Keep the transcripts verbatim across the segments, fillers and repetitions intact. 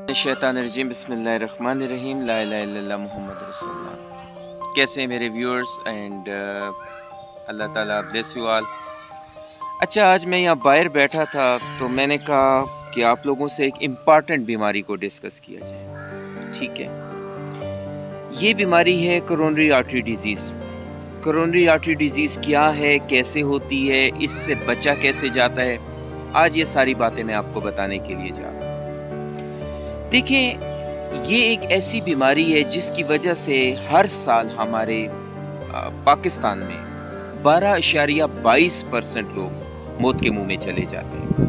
शैतानिर्रजीम बिस्मिल्लाहिर्रहमानिर्रहीम ला इलाहा इल्लल्लाह मुहम्मद रसूलुल्लाह। कैसे हैं मेरे व्यूअर्स एंड अल्लाह ताला ब्लेस यू ऑल। अच्छा, आज मैं यहाँ बाहर बैठा था तो मैंने कहा कि आप लोगों से एक इम्पॉर्टेंट बीमारी को डिस्कस किया जाए। ठीक है, ये बीमारी है coronary artery disease. Coronary artery disease क्या है, कैसे होती है, इससे बचा कैसे जाता है, आज ये सारी बातें मैं आपको बताने के लिए जा रहा हूँ। देखिए, ये एक ऐसी बीमारी है जिसकी वजह से हर साल हमारे पाकिस्तान में बारह अशारिया बाईस परसेंट लोग मौत के मुंह में चले जाते हैं।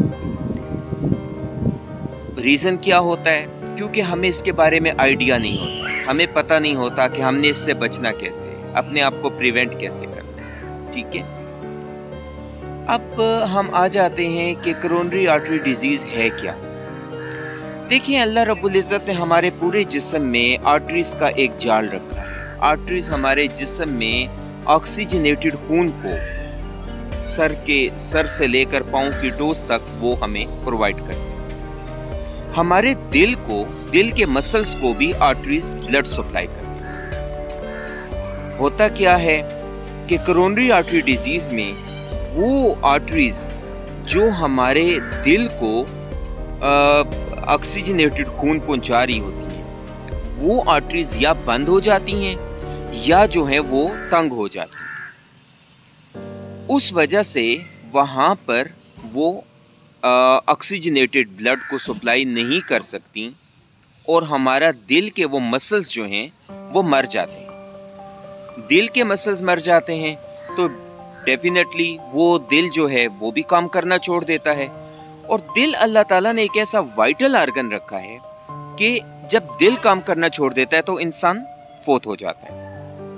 रीज़न क्या होता है? क्योंकि हमें इसके बारे में आइडिया नहीं होता, हमें पता नहीं होता कि हमने इससे बचना कैसे, अपने आप को प्रिवेंट कैसे करना है। ठीक है, अब हम आ जाते हैं कि कोरोनरी आर्टरी डिजीज़ है क्या। देखिए, अल्लाह रब्बुल इज़्ज़त ने हमारे पूरे जिस्म में आर्टरीज का एक जाल रखा है। आर्टरीज हमारे जिस्म में ऑक्सीजनेटेड खून को सर के सर से लेकर पाँव की टोस तक वो हमें प्रोवाइड करते हैं। हमारे दिल को, दिल के मसल्स को भी आर्टरीज ब्लड सप्लाई करते हैं। होता क्या है कि कोरोनरी आर्टरी डिजीज में वो आर्टरीज जो हमारे दिल को ऑक्सीजनेटेड खून पहुंचा रही होती हैं, वो आर्टरीज या बंद हो जाती हैं या जो है वो तंग हो जाती हैं। उस वजह से वहाँ पर वो ऑक्सीजनेटेड ब्लड को सप्लाई नहीं कर सकती और हमारा दिल के वो मसल्स जो हैं वो मर जाते हैं। दिल के मसल्स मर जाते हैं तो डेफिनेटली वो दिल जो है वो भी काम करना छोड़ देता है। और दिल, अल्लाह ताला ने एक ऐसा वाइटल आर्गन रखा है कि जब दिल काम करना छोड़ देता है तो इंसान फोत हो जाता है।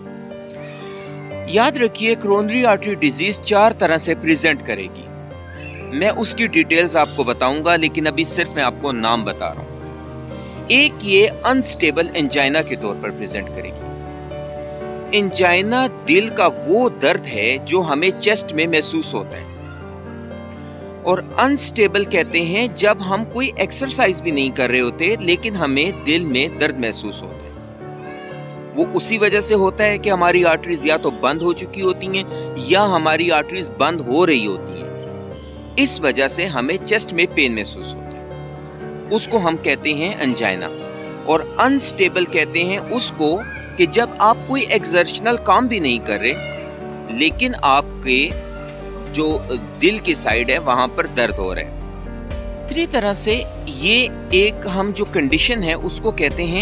याद रखिए, कोरोनरी आर्टरी डिजीज चार तरह से प्रेजेंट करेगी। मैं उसकी डिटेल्स आपको बताऊंगा, लेकिन अभी सिर्फ मैं आपको नाम बता रहा हूं। एक, ये अनस्टेबल एंजाइना के तौर पर प्रेजेंट करेगी। एंजाइना दिल का वो दर्द है जो हमें चेस्ट में महसूस होता है। और अनस्टेबल कहते हैं जब हम कोई एक्सरसाइज भी नहीं कर रहे होते लेकिन हमें दिल में दर्द महसूस होता है। वो उसी वजह से होता है कि हमारी आर्टरीज या तो बंद हो चुकी होती हैं या हमारी आर्टरीज बंद हो रही होती हैं। इस वजह से हमें चेस्ट में पेन महसूस होता है, उसको हम कहते हैं एंजाइना। और अनस्टेबल कहते हैं उसको कि जब आप कोई एक्सर्शनल काम भी नहीं कर रहे लेकिन आपके जो दिल की साइड है वहां पर दर्द हो रहा है। दूसरी तरह से ये एक हम जो कंडीशन है उसको कहते हैं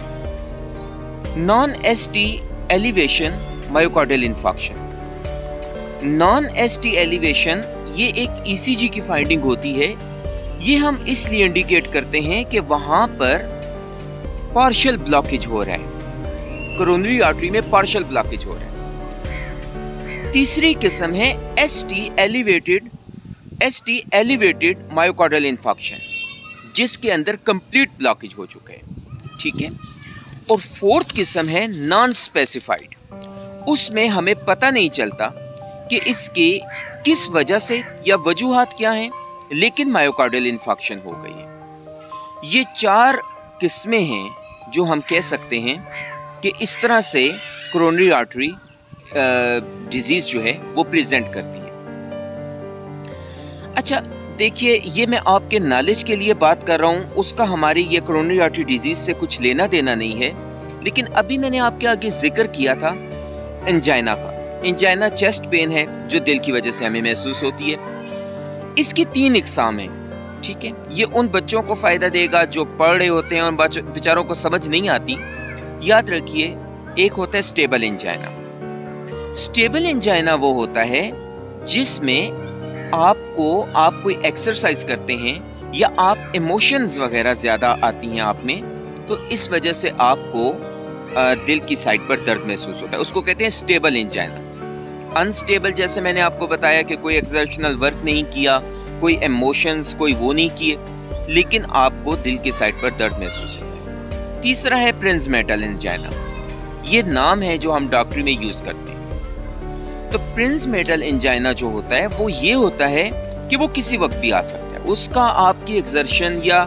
non ST elevation myocardial infarction. Non ST elevation ये एक ईसीजी की फाइंडिंग होती है। ये हम इसलिए इंडिकेट करते हैं कि वहां पर पार्शियल ब्लॉकेज हो रहा है, कोरोनरी आर्टरी में पार्शियल ब्लॉकेज हो रहा है। तीसरी किस्म है ST elevated ST elevated myocardial infarction, जिसके अंदर कंप्लीट ब्लॉकेज हो चुका है। ठीक है, और फोर्थ किस्म है नॉन स्पेसिफाइड। उसमें हमें पता नहीं चलता कि इसके किस वजह से या वजूहात क्या हैं, लेकिन मायोकार्डियल इंफार्क्शन हो गई है। ये चार किस्में हैं जो हम कह सकते हैं कि इस तरह से कोरोनरी आर्टरी डिजीज जो है वो प्रेजेंट करती है। अच्छा, देखिए, ये मैं आपके नॉलेज के लिए बात कर रहा हूँ, उसका हमारी ये कोरोनरी आर्टरी डिजीज से कुछ लेना देना नहीं है। लेकिन अभी मैंने आपके आगे जिक्र किया था एंजाइना का। एंजाइना चेस्ट पेन है जो दिल की वजह से हमें महसूस होती है। इसकी तीन इकसाम है। ठीक है, ये उन बच्चों को फायदा देगा जो पढ़ रहे होते हैं, उन बेचारों को समझ नहीं आती। याद रखिए, एक होता है स्टेबल एंजाइना। स्टेबल एंजाइना वो होता है जिसमें आपको, आप कोई एक्सरसाइज करते हैं या आप इमोशंस वगैरह ज्यादा आती हैं आप में, तो इस वजह से आपको दिल की साइड पर दर्द महसूस होता है, उसको कहते हैं स्टेबल एंजाइना। अनस्टेबल, जैसे मैंने आपको बताया कि कोई एक्सर्शनल वर्क नहीं किया, कोई इमोशंस कोई वो नहीं किए, लेकिन आपको दिल की साइड पर दर्द महसूस होता है। तीसरा है प्रिंसमेटल एंजाइना। ये नाम है जो हम डॉक्टरी में यूज करते हैं। तो प्रिंसमेटल एंजाइना जो होता है वो ये होता है कि वो किसी वक्त भी आ सकता है। उसका आपकी एक्सर्शन या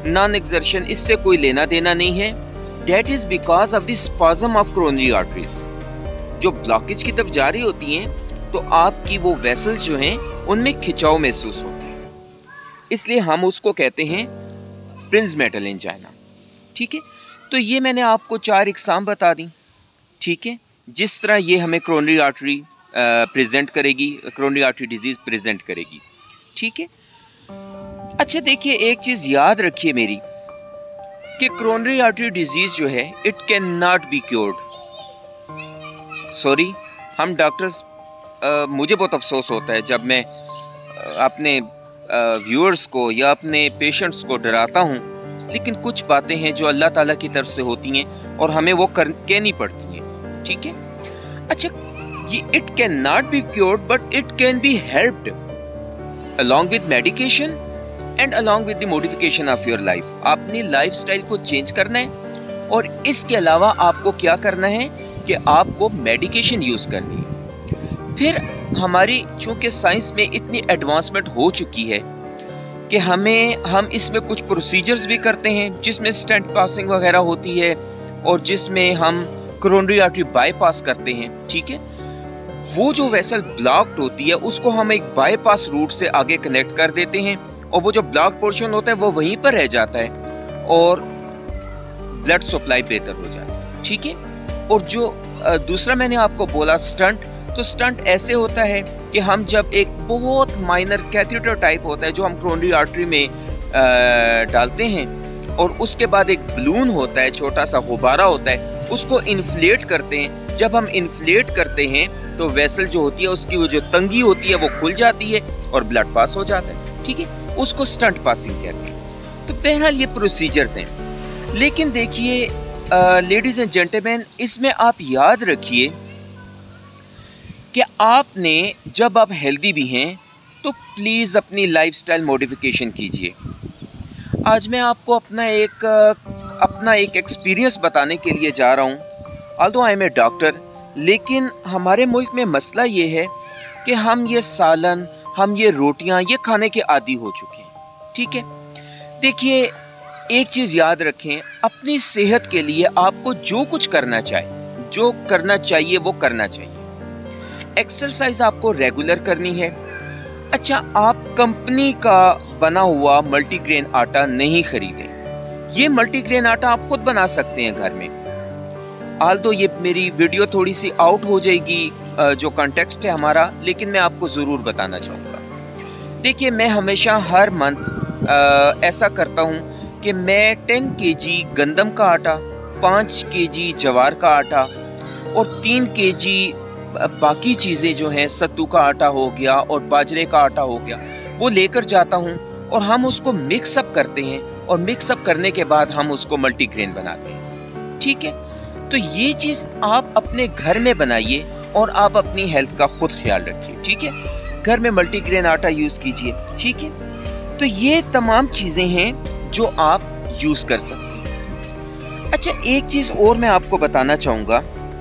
नॉन एक्सर्शन, इससे कोई लेना देना नहीं है। That is because of the spasm of coronary arteries. जो ब्लॉकेज की तरफ जा रही होती हैं तो आपकी वो वेसल्स जो हैं उनमें खिंचाव महसूस होता है, इसलिए हम उसको कहते हैं प्रिंज़मेटल एंजाइना। ठीक है, तो ये मैंने आपको चार इकसाम बता दी। ठीक है, जिस तरह ये हमें कोरोनरी आर्टरी प्रेजेंट करेगी, कोरोनरी आर्टरी डिजीज प्रेजेंट करेगी। ठीक है, अच्छा देखिए, एक चीज याद रखिए मेरी कि कोरोनरी आर्टरी डिजीज जो है it can not be cured. Sorry, हम डॉक्टर्स, मुझे बहुत अफसोस होता है जब मैं अपने व्यूअर्स को या अपने पेशेंट्स को डराता हूँ, लेकिन कुछ बातें हैं जो अल्लाह ताला की तरफ से होती हैं और हमें वो कर कहनी पड़ती हैं। ठीक है, अच्छा, ये it can not be cured but it can be helped along with medication and along with the modification of your life। आपने लाइफस्टाइल को चेंज करना है और इसके अलावा आपको क्या करना है कि आपको मेडिकेशन यूज करनी है। फिर हमारी चूंकि साइंस में इतनी एडवांसमेंट हो चुकी है कि हमें हम इसमें कुछ प्रोसीजर्स भी करते हैं जिसमें स्टेंट पासिंग वगैरह होती है और जिसमें हम कोरोनरी आर्टरी बाईपास करते हैं। ठीक है, वो जो वेसल ब्लॉक्ड होती है उसको हम एक बाईपास रूट से आगे कनेक्ट कर देते हैं और वो जो ब्लॉक पोर्शन होता है वो वहीं पर रह जाता है और ब्लड सप्लाई बेहतर हो जाती है। ठीक है, और जो दूसरा मैंने आपको बोला स्टंट, तो स्टंट ऐसे होता है कि हम जब एक बहुत माइनर कैथेटर टाइप होता है जो हम कोरोनरी आर्टरी में डालते हैं और उसके बाद एक बलून होता है, छोटा सा गुब्बारा होता है, उसको इन्फ्लेट करते हैं। जब हम इन्फ्लेट करते हैं तो वेसल जो होती है उसकी वो जो तंगी होती है वो खुल जाती है और ब्लड पास हो जाता है। ठीक है, उसको स्टंट पासिंग कहते हैं। तो बहरहाल ये प्रोसीजर्स हैं, लेकिन देखिए लेडीज एंड जेंटलमैन, इसमें आप याद रखिए कि आपने जब आप हेल्दी भी हैं तो प्लीज़ अपनी लाइफस्टाइल मॉडिफिकेशन कीजिए। आज मैं आपको अपना एक अपना एक एक्सपीरियंस बताने के लिए जा रहा हूँ। Although I am a doctor, लेकिन हमारे मुल्क में मसला ये है कि हम ये सालन, हम ये रोटियां ये खाने के आदी हो चुके हैं। ठीक है, देखिए एक चीज़ याद रखें, अपनी सेहत के लिए आपको जो कुछ करना चाहिए जो करना चाहिए वो करना चाहिए। एक्सरसाइज आपको रेगुलर करनी है। अच्छा, आप कंपनी का बना हुआ मल्टीग्रेन आटा नहीं खरीदें। ये मल्टीग्रेन आटा आप खुद बना सकते हैं घर में। आल्दो ये मेरी वीडियो थोड़ी सी आउट हो जाएगी जो कॉन्टेक्स्ट है हमारा, लेकिन मैं आपको ज़रूर बताना चाहूँगा। देखिए, मैं हमेशा हर मंथ ऐसा करता हूँ कि मैं टेन केजी गंदम का आटा, पाँच केजी जवार का आटा और तीन केजी बाकी चीज़ें जो हैं, सत्तू का आटा हो गया और बाजरे का आटा हो गया, वो लेकर जाता हूँ और हम उसको मिक्सअप करते हैं और मिक्सअप करने के बाद हम उसको मल्टीग्रेन बनाते हैं। ठीक है, तो ये चीज़ आप अपने घर में बनाइए और आप अपनी हेल्थ का खुद ख्याल रखिए। ठीक है, घर में मल्टीग्रेन आटा यूज़ कीजिए। ठीक है, तो ये तमाम चीज़ें हैं जो आप यूज़ कर सकते हैं। अच्छा, एक चीज़ और मैं आपको बताना चाहूँगा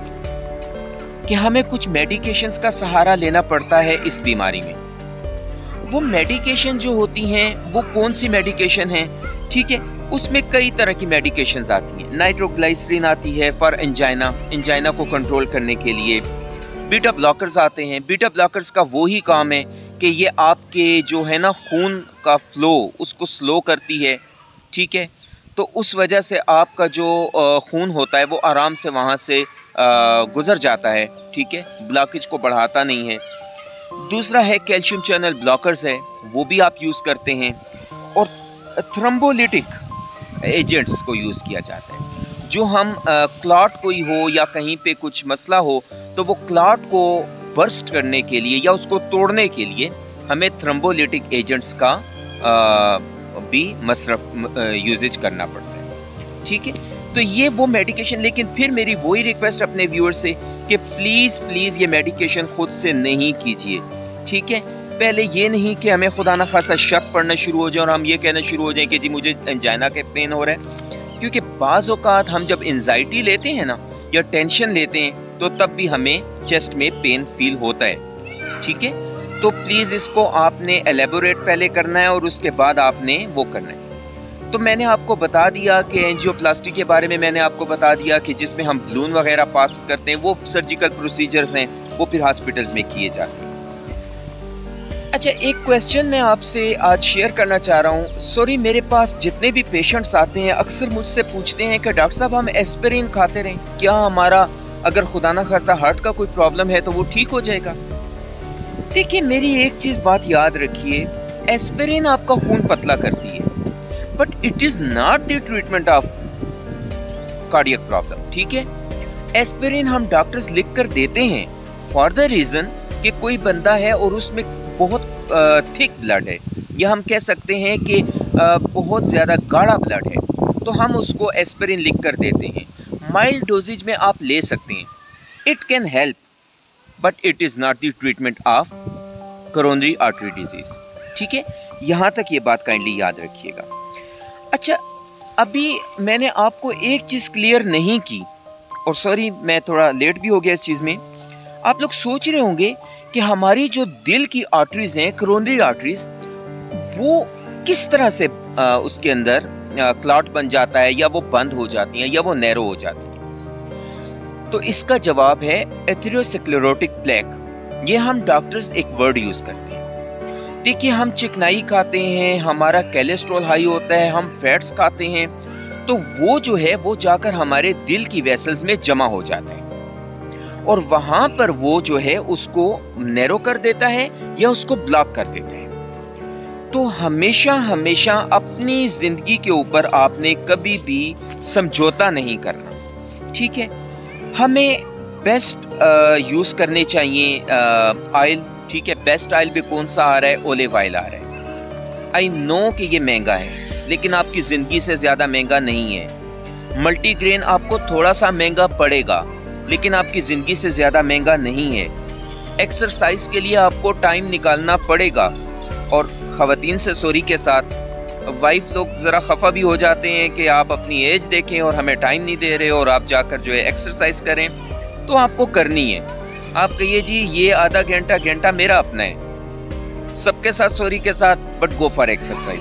कि हमें कुछ मेडिकेशंस का सहारा लेना पड़ता है इस बीमारी में। वो मेडिकेशन जो होती हैं वो कौन सी मेडिकेशन है? ठीक है, उसमें कई तरह की मेडिकेशंस आती हैं। नाइट्रोग्लिसरीन आती है फॉर एंजाइना, एंजाइना को कंट्रोल करने के लिए। बीटा ब्लॉकर्स आते हैं। बीटा ब्लॉकर्स का वो ही काम है कि ये आपके जो है ना खून का फ्लो उसको स्लो करती है। ठीक है, तो उस वजह से आपका जो खून होता है वो आराम से वहाँ से गुज़र जाता है। ठीक है, ब्लॉकेज को बढ़ाता नहीं है। दूसरा है कैल्शियम चैनल ब्लॉकर्स है, वो भी आप यूज़ करते हैं। और थ्रोम्बोलिटिक एजेंट्स को यूज़ किया जाता है। जो हम क्लॉट कोई हो या कहीं पे कुछ मसला हो तो वो क्लॉट को बर्स्ट करने के लिए या उसको तोड़ने के लिए हमें थ्रोम्बोलिटिक एजेंट्स का आ, भी मसरफ यूजेज करना पड़ता है। ठीक है, तो ये वो मेडिकेशन। लेकिन फिर मेरी वही रिक्वेस्ट अपने व्यूअर्स से कि प्लीज़ प्लीज़ ये मेडिकेशन खुद से नहीं कीजिए। ठीक है, पहले ये नहीं कि हमें खुदा ना खासा शक पड़ना शुरू हो जाए और हम ये कहना शुरू हो जाए कि जी मुझे एंजाइना के पेन हो रहा है, क्योंकि बाज़ औक़ात हम जब एंजाइटी लेते हैं ना या टेंशन लेते हैं तो तब भी हमें चेस्ट में पेन फील होता है। ठीक है, तो प्लीज़ इसको आपने एलेबोरेट पहले करना है और उसके बाद आपने वो करना है। तो मैंने आपको बता दिया कि एंजियोप्लास्टी के बारे में मैंने आपको बता दिया कि जिसमें हम बलून वगैरह पास करते हैं, वो सर्जिकल प्रोसीजर्स हैं, वो फिर हॉस्पिटल्स में किए जाते हैं। अच्छा, एक क्वेश्चन मैं आपसे आज शेयर करना चाह रहा हूँ। सॉरी, मेरे पास जितने भी पेशेंट्स आते हैं अक्सर मुझसे पूछते हैं कि डॉक्टर साहब हम एस्पिरिन खाते रहें, क्या हमारा अगर खुदा ना खास्ता हार्ट का कोई प्रॉब्लम है तो वो ठीक हो जाएगा? देखिए, मेरी एक चीज़ बात याद रखिए, एस्पिरिन आपका खून पतला करती है, but it is not the treatment of cardiac problem. ठीक है, एस्पिरिन हम डॉक्टर्स लिख कर देते हैं फॉर द रीज़न कि कोई बंदा है और उसमें बहुत थिक ब्लड है, या हम कह सकते हैं कि बहुत ज़्यादा गाढ़ा ब्लड है, तो हम उसको एस्पिरिन लिख कर देते हैं। माइल्ड डोजेज में आप ले सकते हैं, it can help, but it is not the treatment of coronary artery disease. ठीक है, यहाँ तक ये बात काइंडली याद रखिएगा। अच्छा, अभी मैंने आपको एक चीज़ क्लियर नहीं की, और सॉरी मैं थोड़ा लेट भी हो गया इस चीज़ में। आप लोग सोच रहे होंगे कि हमारी जो दिल की आर्टरीज हैं, कोरोनरी आर्टरीज, वो किस तरह से आ, उसके अंदर क्लॉट बन जाता है, या वो बंद हो जाती हैं, या वो नैरो हो जाती हैं। तो इसका जवाब है एथेरोस्क्लेरोटिक प्लेक। ये हम डॉक्टर्स एक वर्ड यूज करते हैं। देखिए, हम चिकनाई खाते हैं, हमारा कोलेस्ट्रॉल हाई होता है, हम फैट्स खाते हैं, तो वो जो है वो जाकर हमारे दिल की वेसल्स में जमा हो जाता है, और वहां पर वो जो है उसको नैरो कर देता है या उसको ब्लॉक कर देता है। तो हमेशा हमेशा अपनी जिंदगी के ऊपर आपने कभी भी समझौता नहीं करना। ठीक है, हमें बेस्ट यूज करने चाहिए ऑयल। ठीक है, बेस्ट ऑयल भी कौन सा आ रहा है? ओलिव ऑयल आ रहा है। आई नो कि ये महंगा है, लेकिन आपकी जिंदगी से ज्यादा महंगा नहीं है। मल्टीग्रेन आपको थोड़ा सा महंगा पड़ेगा, लेकिन आपकी ज़िंदगी से ज़्यादा महंगा नहीं है। एक्सरसाइज के लिए आपको टाइम निकालना पड़ेगा, और ख़वातीन से सॉरी के साथ, वाइफ लोग ज़रा खफा भी हो जाते हैं कि आप अपनी एज देखें और हमें टाइम नहीं दे रहे, और आप जाकर जो है एक्सरसाइज करें, तो आपको करनी है। आप कहिए जी ये आधा घंटा घंटा मेरा अपना है, सबके साथ सॉरी के साथ, but go for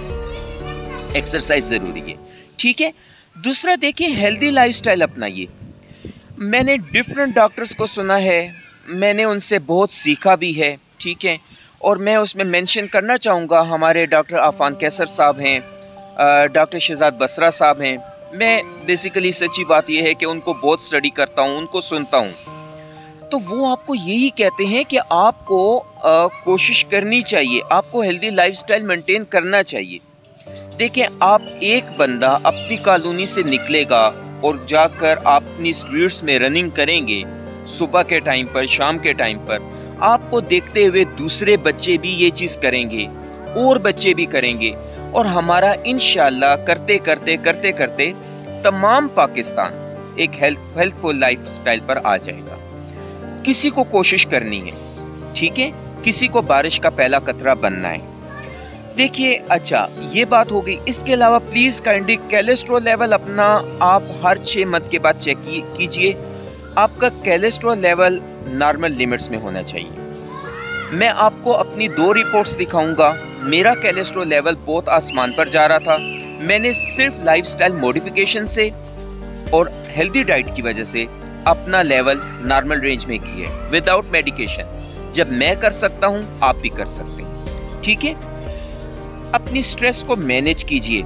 exercise. Exercise ज़रूरी है। ठीक है, दूसरा देखिए, हेल्दी लाइफस्टाइल अपनाइए। मैंने डिफरेंट डॉक्टर्स को सुना है, मैंने उनसे बहुत सीखा भी है। ठीक है, और मैं उसमें मेंशन करना चाहूँगा, हमारे डॉक्टर आफान कैसर साहब हैं, डॉक्टर शहजाद बसरा साहब हैं। मैं बेसिकली सच्ची बात यह है कि उनको बहुत स्टडी करता हूँ, उनको सुनता हूँ, तो वो आपको यही कहते हैं कि आपको आ, कोशिश करनी चाहिए, आपको हेल्दी लाइफस्टाइल मेंटेन करना चाहिए। देखिए, आप एक बंदा अपनी कॉलोनी से निकलेगा और जाकर आप अपनी स्ट्रीट्स में रनिंग करेंगे सुबह के टाइम पर, शाम के टाइम पर, आपको देखते हुए दूसरे बच्चे भी ये चीज़ करेंगे, और बच्चे भी करेंगे, और हमारा इंशाल्लाह करते करते करते करते तमाम पाकिस्तान एक हेल्थ हेल्थफुल लाइफस्टाइल पर आ जाएगा। किसी को कोशिश करनी है, ठीक है, किसी को बारिश का पहला कतरा बनना है। देखिए, अच्छा ये बात हो गई। इसके अलावा प्लीज़ काइंडली कोलेस्ट्रॉल लेवल अपना आप हर छः मंथ के बाद चेक कीजिए। आपका कोलेस्ट्रॉल लेवल नॉर्मल लिमिट्स में होना चाहिए। मैं आपको अपनी दो रिपोर्ट्स दिखाऊंगा। मेरा कोलेस्ट्रॉल लेवल बहुत आसमान पर जा रहा था, मैंने सिर्फ लाइफस्टाइल मॉडिफिकेशन से और हेल्दी डाइट की वजह से अपना लेवल नॉर्मल रेंज में किया है, विदाउट मेडिकेशन। जब मैं कर सकता हूँ, आप भी कर सकते हैं। ठीक है, अपनी स्ट्रेस को मैनेज कीजिए।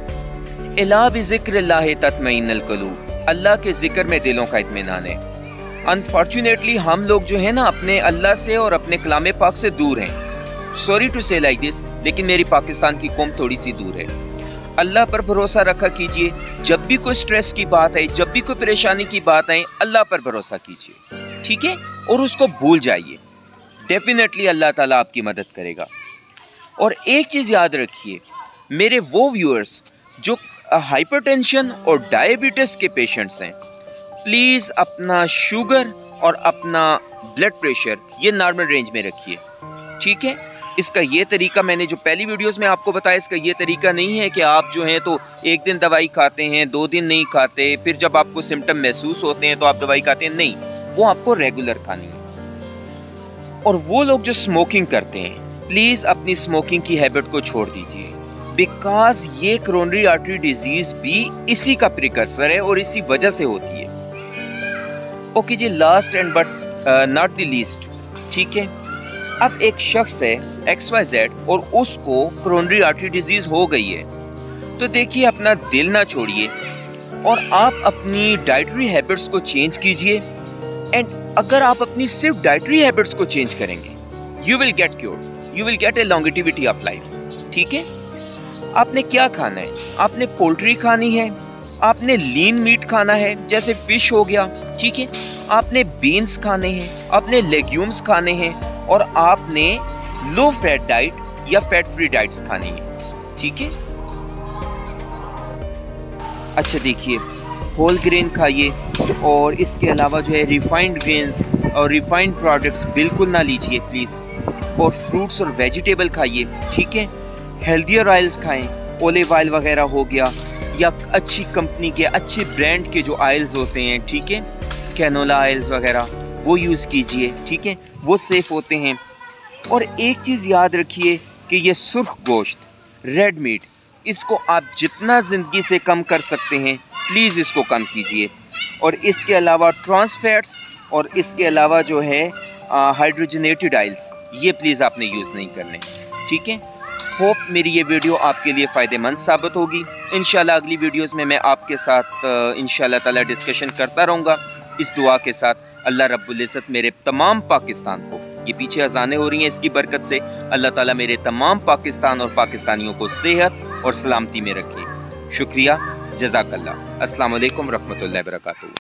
इला बिज़िक्रिल्लाह तत्मइन्नुल क़ुलूब, अल्लाह के जिक्र में दिलों का इत्मीनान है। अनफॉर्चुनेटली हम लोग जो है ना, अपने अल्लाह से और अपने कलाम पाक से दूर हैं। Sorry to say like this, लेकिन मेरी पाकिस्तान की कौम थोड़ी सी दूर है। अल्लाह पर भरोसा रखा कीजिए। जब भी कोई स्ट्रेस की बात आए, जब भी कोई परेशानी की बात आए, अल्लाह पर भरोसा कीजिए, ठीक है, और उसको भूल जाइए। डेफिनेटली अल्लाह ताला आपकी मदद करेगा। और एक चीज़ याद रखिए, मेरे वो व्यूअर्स जो हाइपरटेंशन और डायबिटीज़ के पेशेंट्स हैं, प्लीज़ अपना शुगर और अपना ब्लड प्रेशर ये नॉर्मल रेंज में रखिए, ठीक है। इसका ये तरीका मैंने जो पहली वीडियोस में आपको बताया, इसका ये तरीका नहीं है कि आप जो हैं तो एक दिन दवाई खाते हैं, दो दिन नहीं खाते, फिर जब आपको सिम्टम महसूस होते हैं तो आप दवाई खाते हैं। नहीं, वो आपको रेगुलर खानी है। और वो लोग जो स्मोकिंग करते हैं, प्लीज़ अपनी स्मोकिंग की हैबिट को छोड़ दीजिए। बिकॉज ये कोरोनरी आर्टरी डिजीज भी इसी का प्रिकर्सर है और इसी वजह से होती है। ओके जी, last and but not the least, ठीक है। अब एक शख्स है एक्स वाई जेड और उसको कोरोनरी आर्टरी डिजीज हो गई है, तो देखिए अपना दिल ना छोड़िए और आप अपनी डाइटरी हैबिट्स को चेंज कीजिए। एंड अगर आप अपनी सिर्फ डाइटरी हैबिट्स को चेंज करेंगे, you will get cure, you will get a longevity of life, ठीक है। आपने क्या खाना है? आपने पोल्ट्री खानी है, आपने लीन मीट खाना है जैसे फिश हो गया, ठीक है। आपने बीन्स खाने हैं, आपने लेग्यूम्स खाने हैं और आपने लो फैट डाइट या फैट फ्री डाइट्स खानी है, ठीक है। अच्छा देखिए, होल ग्रेन खाइए और इसके अलावा जो है रिफाइंड ग्रेन्स और रिफाइंड प्रोडक्ट्स बिल्कुल ना लीजिए प्लीज़। और फ्रूट्स और वेजिटेबल खाइए, ठीक है। हेल्दियर ऑयल्स खाएं, ओलिव ऑयल वगैरह हो गया या अच्छी कंपनी के अच्छे ब्रांड के जो ऑयल्स होते हैं, ठीक है, कैनोला ऑयल्स वगैरह, वो यूज़ कीजिए, ठीक है, वो सेफ़ होते हैं। और एक चीज़ याद रखिए कि ये सुर्ख गोश्त, रेड मीट, इसको आप जितना ज़िंदगी से कम कर सकते हैं प्लीज़ इसको कम कीजिए। और इसके अलावा ट्रांस फैट्स और इसके अलावा जो है हाइड्रोजनेटेड ऑयल्स, ये प्लीज़ आपने यूज़ नहीं करने, ठीक है। होप मेरी ये वीडियो आपके लिए फ़ायदेमंद साबित होगी। इंशाल्लाह अगली वीडियोस में मैं आपके साथ इंशाल्लाह ताला डिस्कशन करता रहूँगा, इस दुआ के साथ अल्लाह रब्बुल इज़्ज़त मेरे तमाम पाकिस्तान को, ये पीछे अज़ानें हो रही हैं इसकी बरकत से, अल्लाह ताला मेरे तमाम पाकिस्तान और पाकिस्तानियों को सेहत और सलामती में रखे। शुक्रिया, जज़ाकल्लाह। अस्सलाम वालेकुम रहमतुल्लाहि व बरकातुहू।